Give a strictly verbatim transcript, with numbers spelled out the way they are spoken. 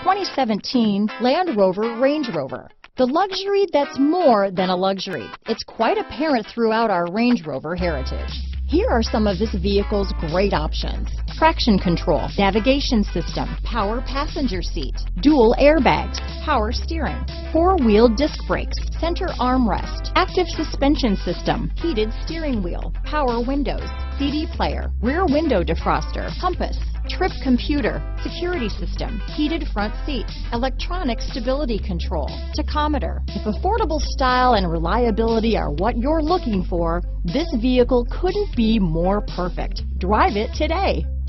twenty seventeen Land Rover Range Rover. The luxury that's more than a luxury. It's quite apparent throughout our Range Rover heritage. Here are some of this vehicle's great options: traction control, navigation system, power passenger seat, dual airbags, power steering, four-wheel disc brakes, center armrest, active suspension system, heated steering wheel, power windows, C D player, rear window defroster, compass, trip computer, security system, heated front seats, electronic stability control, tachometer. If affordable style and reliability are what you're looking for, this vehicle couldn't be more perfect. Drive it today.